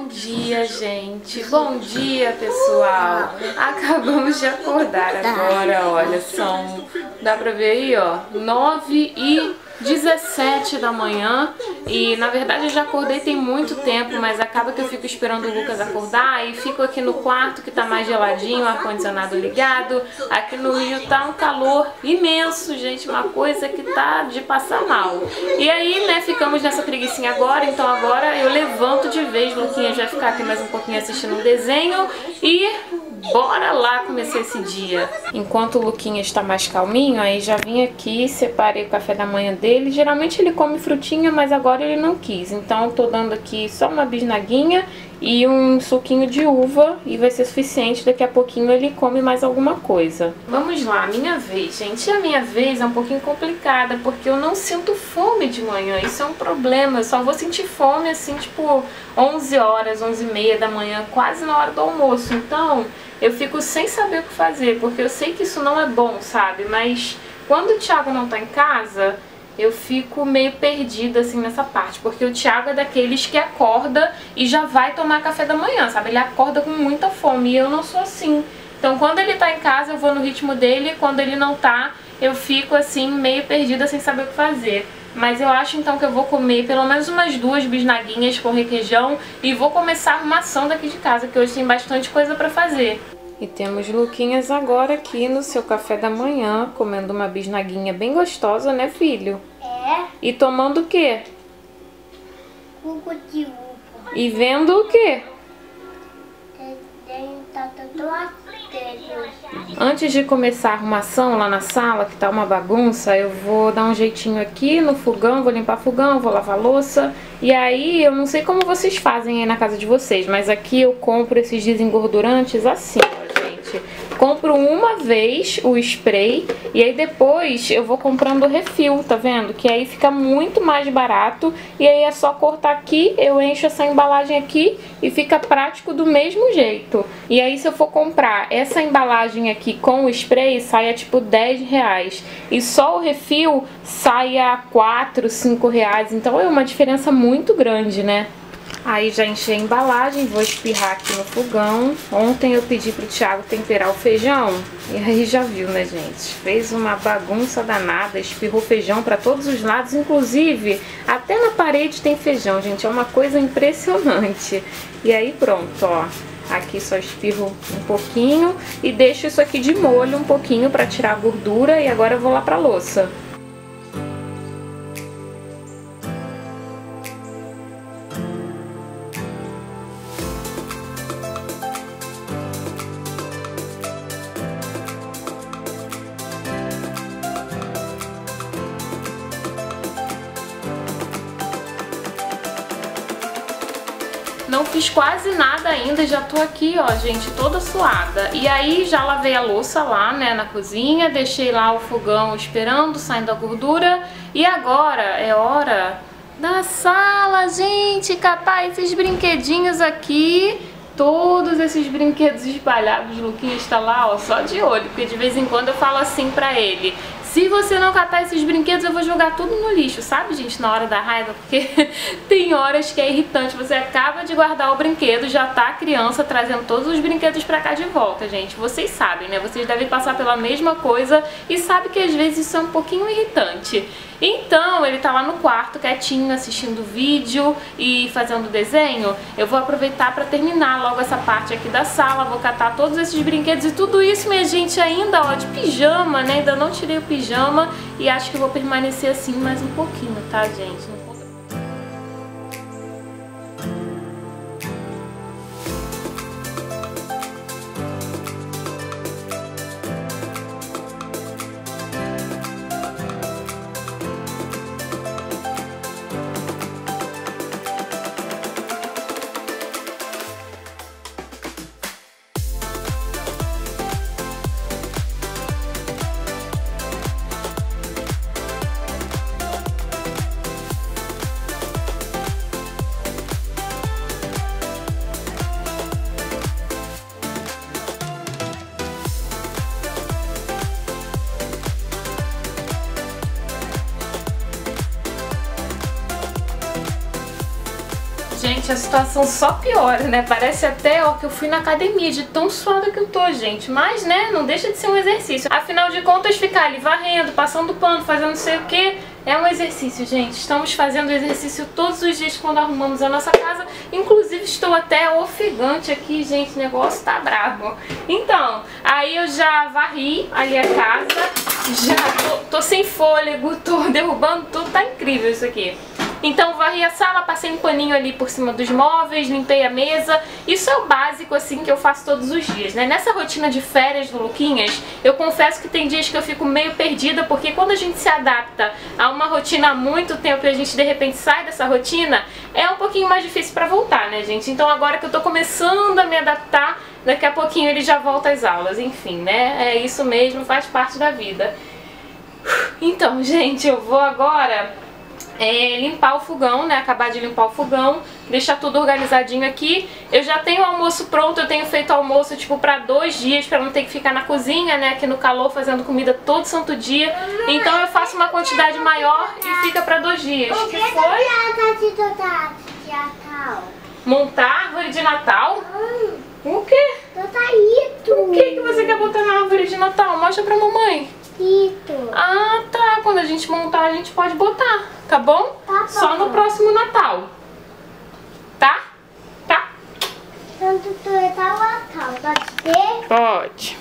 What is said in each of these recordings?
Bom dia, gente. Bom dia, pessoal. Acabamos de acordar agora, olha, dá pra ver aí, ó, 9h17 da manhã. E na verdade eu já acordei tem muito tempo, mas acaba que eu fico esperando o Lucas acordar e fico aqui no quarto que tá mais geladinho, ar-condicionado ligado. Aqui no Rio tá um calor imenso, gente, uma coisa que tá de passar mal. E aí, né, ficamos nessa preguicinha agora, então agora eu levanto de vez. Luquinha vai ficar aqui mais um pouquinho assistindo um desenho e bora lá começar esse dia. Enquanto o Luquinha está mais calminho, aí já vim aqui, separei o café da manhã dele. Geralmente ele come frutinha, mas agora ele não quis. Então eu tô dando aqui só uma bisnaguinha e um suquinho de uva e vai ser suficiente. Daqui a pouquinho ele come mais alguma coisa. Vamos lá, minha vez, gente. A minha vez é um pouquinho complicada porque eu não sinto fome de manhã. Isso é um problema. Eu só vou sentir fome assim, tipo 11 horas, 11h30 da manhã, quase na hora do almoço. Então eu fico sem saber o que fazer, porque eu sei que isso não é bom, sabe? Mas quando o Thiago não tá em casa, eu fico meio perdida assim nessa parte, porque o Thiago é daqueles que acorda e já vai tomar café da manhã, sabe? Ele acorda com muita fome e eu não sou assim. Então quando ele tá em casa eu vou no ritmo dele, e quando ele não tá eu fico assim meio perdida sem saber o que fazer. Mas eu acho então que eu vou comer pelo menos umas 2 bisnaguinhas com requeijão e vou começar a arrumação daqui de casa, que hoje tem bastante coisa pra fazer. E temos Luquinhas agora aqui no seu café da manhã, comendo uma bisnaguinha bem gostosa, né, filho? É. E tomando o quê? Suco de uva. E vendo o quê? Antes de começar a arrumação lá na sala, que tá uma bagunça, eu vou dar um jeitinho aqui no fogão, vou limpar fogão, vou lavar louça. E aí, eu não sei como vocês fazem aí na casa de vocês, mas aqui eu compro esses desengordurantes assim, ó, gente. Compro uma vez o spray e aí depois eu vou comprando o refil, tá vendo? Que aí fica muito mais barato e aí é só cortar aqui, eu encho essa embalagem aqui e fica prático do mesmo jeito. E aí se eu for comprar essa embalagem aqui com o spray, sai a tipo R$10 e só o refil sai a R$4, R$5, então é uma diferença muito grande, né? Aí já enchi a embalagem, vou espirrar aqui no fogão. Ontem eu pedi pro Thiago temperar o feijão e aí já viu, né, gente? Fez uma bagunça danada, espirrou feijão pra todos os lados, inclusive até na parede tem feijão, gente. É uma coisa impressionante. E aí pronto, ó. Aqui só espirro um pouquinho e deixo isso aqui de molho um pouquinho pra tirar a gordura e agora eu vou lá pra louça. Não fiz quase nada ainda, já tô aqui, ó, gente, toda suada. E aí já lavei a louça lá, né, na cozinha, deixei lá o fogão esperando, saindo a gordura. E agora é hora da sala, gente, catar esses brinquedinhos aqui. Todos esses brinquedos espalhados, o Luquinha está lá, ó, só de olho, porque de vez em quando eu falo assim pra ele: se você não catar esses brinquedos, eu vou jogar tudo no lixo, sabe, gente, na hora da raiva, porque tem horas que é irritante, você acaba de guardar o brinquedo, já tá a criança trazendo todos os brinquedos pra cá de volta, gente, vocês sabem, né, vocês devem passar pela mesma coisa e sabem que às vezes isso é um pouquinho irritante. Então, ele tá lá no quarto, quietinho, assistindo vídeo e fazendo desenho. Eu vou aproveitar pra terminar logo essa parte aqui da sala, vou catar todos esses brinquedos e tudo isso, minha gente, ainda, ó, de pijama, né? Ainda não tirei o pijama e acho que vou permanecer assim mais um pouquinho, tá, gente? gente, a situação só piora, né? Parece até, ó, que eu fui na academia de tão suada que eu tô, gente. Mas, né, não deixa de ser um exercício. Afinal de contas, ficar ali varrendo, passando pano, fazendo não sei o que, é um exercício, gente. Estamos fazendo exercício todos os dias quando arrumamos a nossa casa. Inclusive, estou até ofegante aqui, gente. O negócio tá bravo. Então, aí eu já varri ali a casa. Já tô sem fôlego, tô derrubando tudo. Tá incrível isso aqui. Então varri a sala, passei um paninho ali por cima dos móveis, limpei a mesa. Isso é o básico assim que eu faço todos os dias, né? Nessa rotina de férias do Luquinhas, eu confesso que tem dias que eu fico meio perdida, porque quando a gente se adapta a uma rotina há muito tempo e a gente de repente sai dessa rotina, é um pouquinho mais difícil pra voltar, né, gente? Então agora que eu tô começando a me adaptar, daqui a pouquinho ele já volta às aulas, enfim, né? É isso mesmo, faz parte da vida. Então, gente, eu vou agora limpar o fogão, né? Acabar de limpar o fogão, deixar tudo organizadinho aqui. Eu já tenho o almoço pronto, eu tenho feito almoço tipo pra 2 dias, pra não ter que ficar na cozinha, né? Aqui no calor fazendo comida todo santo dia. Então eu faço uma quantidade maior e fica pra 2 dias. O que foi? De Natal. Montar árvore de Natal? O quê? O que você quer botar na árvore de Natal? Mostra pra mamãe. Ah, tá. Quando a gente montar, a gente pode botar, tá bom? Tá bom. Só no próximo Natal. Tá? Tá? Tanto tu é Natal, pode ser? Pode.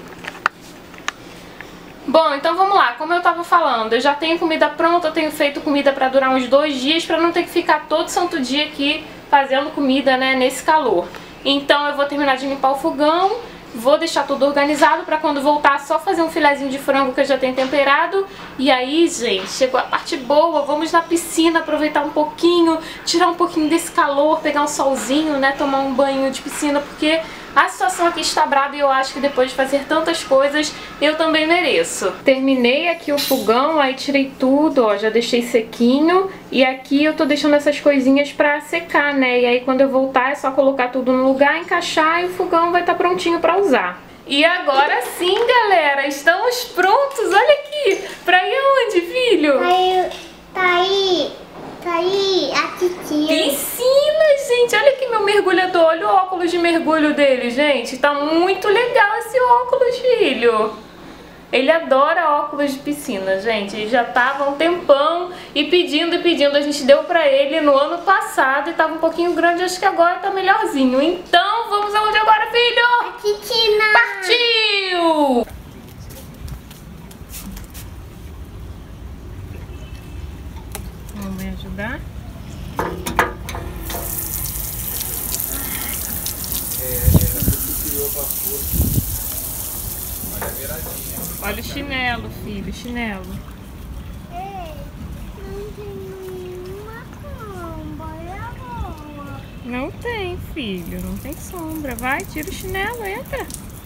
Bom, então vamos lá. Como eu tava falando, eu já tenho comida pronta, eu tenho feito comida pra durar uns 2 dias, pra não ter que ficar todo santo dia aqui fazendo comida, né, nesse calor. Então eu vou terminar de limpar o fogão. Vou deixar tudo organizado pra quando voltar só fazer um filezinho de frango que eu já tenho temperado. E aí, gente, chegou a parte boa. Vamos na piscina, aproveitar um pouquinho, tirar um pouquinho desse calor, pegar um solzinho, né, tomar um banho de piscina, porque a situação aqui está braba e eu acho que depois de fazer tantas coisas, eu também mereço. Terminei aqui o fogão, aí tirei tudo, ó, já deixei sequinho. E aqui eu tô deixando essas coisinhas pra secar, né? E aí quando eu voltar é só colocar tudo no lugar, encaixar e o fogão vai estar prontinho pra usar. E agora sim, galera, estamos prontos, olha aqui. Pra ir aonde, filho? Tá aí, a titia. Piscina, gente, olha aqui meu mergulhador, olha o óculos de mergulho dele, gente. Tá muito legal esse óculos, filho. Ele adora óculos de piscina, gente. Ele já tava há um tempão e pedindo. A gente deu pra ele no ano passado e tava um pouquinho grande, acho que agora tá melhorzinho. Então, vamos aonde agora, filho? A piscina. Partiu! Vamos me ajudar? Olha o chinelo, filho, chinelo. Ei, não tem nenhuma sombra. Não tem, filho, não tem sombra. Vai, tira o chinelo, entra.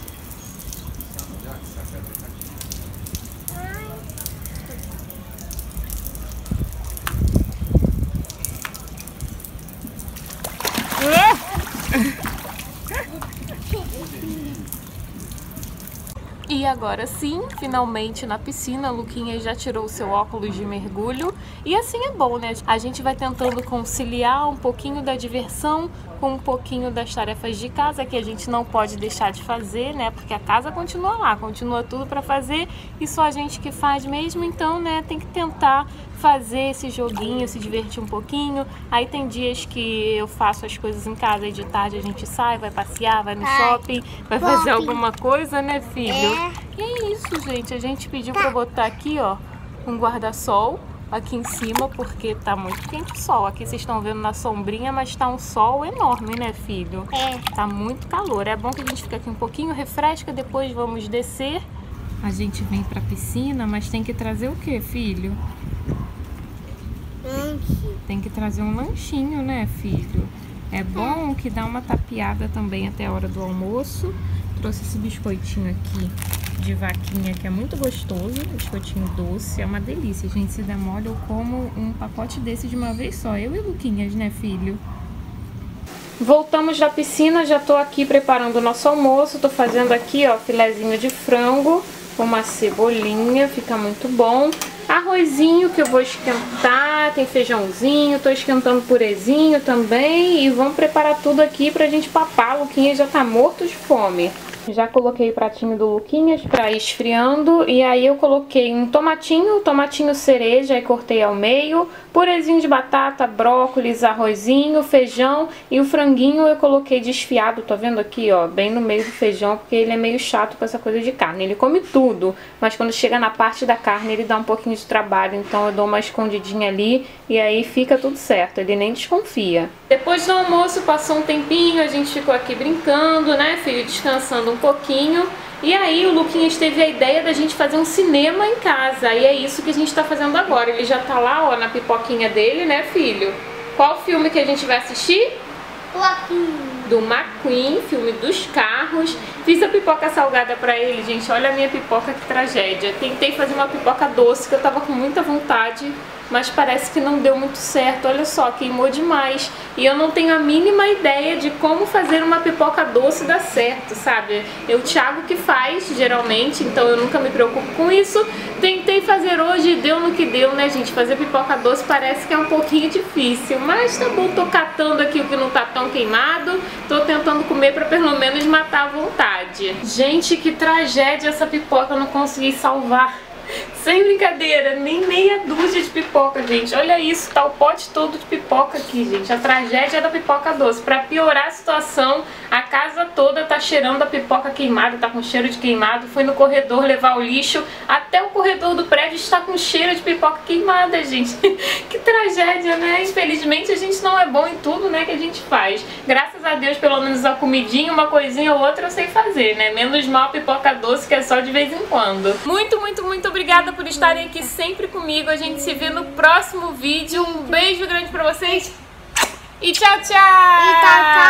E agora sim, finalmente na piscina, a Luquinha já tirou o seu óculos de mergulho. E assim é bom, né? A gente vai tentando conciliar um pouquinho da diversão com um pouquinho das tarefas de casa, que a gente não pode deixar de fazer, né? Porque a casa continua lá, continua tudo pra fazer e só a gente que faz mesmo. Então, né, tem que tentar fazer esse joguinho, se divertir um pouquinho. Aí tem dias que eu faço as coisas em casa e de tarde a gente sai, vai passear, vai no shopping, vai fazer alguma coisa, né, filho? E é isso, gente. A gente pediu pra botar aqui, ó, um guarda-sol aqui em cima, porque tá muito quente o sol. Aqui vocês estão vendo na sombrinha, mas tá um sol enorme, né, filho? Tá muito calor. É bom que a gente fica aqui um pouquinho, refresca, depois vamos descer. A gente vem pra piscina, mas tem que trazer o quê, filho? Tem que trazer um lanchinho, né, filho? É bom que dá uma tapeada também até a hora do almoço. Trouxe esse biscoitinho aqui de vaquinha, que é muito gostoso. Biscoitinho doce, é uma delícia, gente. Se der mole, eu como um pacote desse de uma vez só. Eu e Luquinhas, né, filho? Voltamos da piscina, já tô aqui preparando o nosso almoço. Tô fazendo aqui, ó, filezinho de frango. uma cebolinha, fica muito bom. Arrozinho que eu vou esquentar, tem feijãozinho, tô esquentando purezinho também. E vamos preparar tudo aqui pra gente papar. O Luquinhas já tá morto de fome. Já coloquei o pratinho do Luquinhas pra ir esfriando. E aí eu coloquei um tomatinho cereja e cortei ao meio. Purezinho de batata, brócolis, arrozinho, feijão. E o franguinho eu coloquei desfiado, tô vendo aqui, ó, bem no meio do feijão. Porque ele é meio chato com essa coisa de carne. Ele come tudo, mas quando chega na parte da carne ele dá um pouquinho de trabalho. Então eu dou uma escondidinha ali e aí fica tudo certo. Ele nem desconfia. Depois do almoço passou um tempinho, a gente ficou aqui brincando, né, filho? Descansando um pouquinho. E aí o Luquinhas teve a ideia da gente fazer um cinema em casa. E é isso que a gente tá fazendo agora. Ele já tá lá, ó, na pipoquinha dele, né, filho? Qual filme que a gente vai assistir? Do McQueen, filme dos carros. Fiz a pipoca salgada pra ele, gente. Olha a minha pipoca, que tragédia. Tentei fazer uma pipoca doce, que eu tava com muita vontade, mas parece que não deu muito certo. Olha só, queimou demais. E eu não tenho a mínima ideia de como fazer uma pipoca doce dar certo, sabe? O Thiago que faz, geralmente, então eu nunca me preocupo com isso. Tentei fazer hoje e deu no que deu, né, gente? Fazer pipoca doce parece que é um pouquinho difícil, mas tá bom, tô catando aqui o que não tá tão queimado. Tô tentando comer pra pelo menos matar a vontade. Gente, que tragédia essa pipoca, eu não consegui salvar. Sem brincadeira, nem meia dúzia de pipoca, gente. Olha isso, tá o pote todo de pipoca aqui, gente. A tragédia da pipoca doce. Pra piorar a situação, a casa toda tá cheirando a pipoca queimada, tá com cheiro de queimado. Fui no corredor levar o lixo, até o corredor do prédio está com cheiro de pipoca queimada, gente. Que tragédia, né? Infelizmente a gente não é bom em tudo, né, que a gente faz. Graças a Deus, pelo menos a comidinha, uma coisinha ou outra eu sei fazer, né? Menos mal a pipoca doce, que é só de vez em quando. Muito obrigada por estarem aqui sempre comigo. A gente se vê no próximo vídeo. Um beijo grande pra vocês. E tchau, tchau!